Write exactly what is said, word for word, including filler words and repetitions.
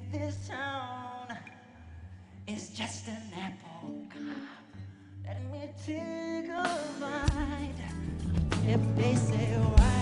this town is just an apple cart. Let me take a bite. If they say why